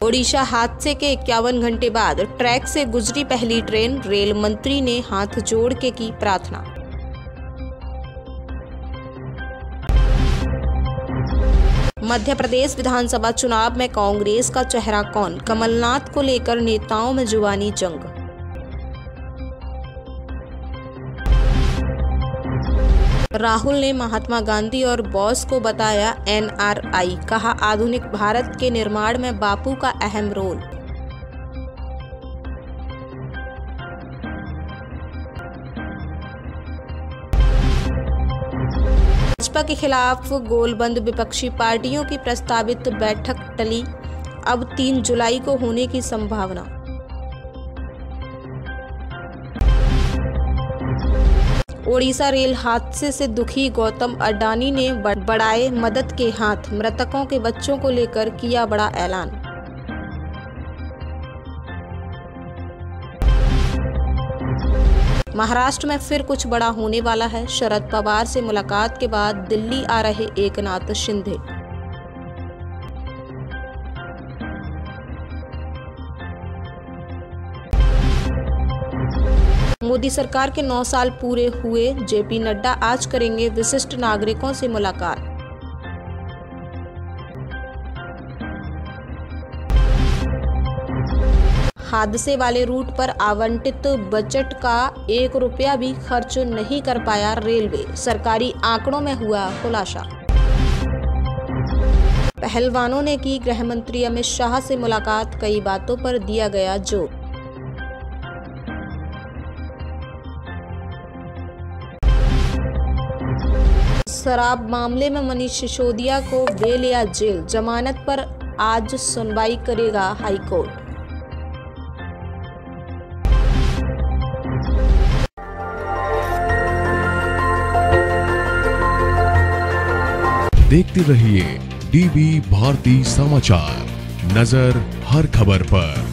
ओडिशा हादसे के 51 घंटे बाद ट्रैक से गुजरी पहली ट्रेन, रेल मंत्री ने हाथ जोड़ के की प्रार्थना। मध्य प्रदेश विधानसभा चुनाव में कांग्रेस का चेहरा कौन? कमलनाथ को लेकर नेताओं में जुबानी जंग। राहुल ने महात्मा गांधी और बोस को बताया एनआरआई, कहा आधुनिक भारत के निर्माण में बापू का अहम रोल। भाजपा के खिलाफ गोलबंद विपक्षी पार्टियों की प्रस्तावित बैठक टली, अब 3 जुलाई को होने की संभावना। ओडिशा रेल हादसे से दुखी गौतम अडानी ने बढ़ाए मदद के हाथ, मृतकों के बच्चों को लेकर किया बड़ा ऐलान। महाराष्ट्र में फिर कुछ बड़ा होने वाला है। शरद पवार से मुलाकात के बाद दिल्ली आ रहे एकनाथ शिंदे। मोदी सरकार के 9 साल पूरे हुए, जेपी नड्डा आज करेंगे विशिष्ट नागरिकों से मुलाकात। हादसे वाले रूट पर आवंटित बजट का 1 रुपया भी खर्च नहीं कर पाया रेलवे, सरकारी आंकड़ों में हुआ खुलासा। पहलवानों ने की गृह मंत्री अमित शाह से मुलाकात, कई बातों पर दिया गया जोर। शराब मामले में मनीष सिसोदिया को बेल या जेल, जमानत पर आज सुनवाई करेगा हाईकोर्ट। देखते रहिए डीबी भारती समाचार, नजर हर खबर पर।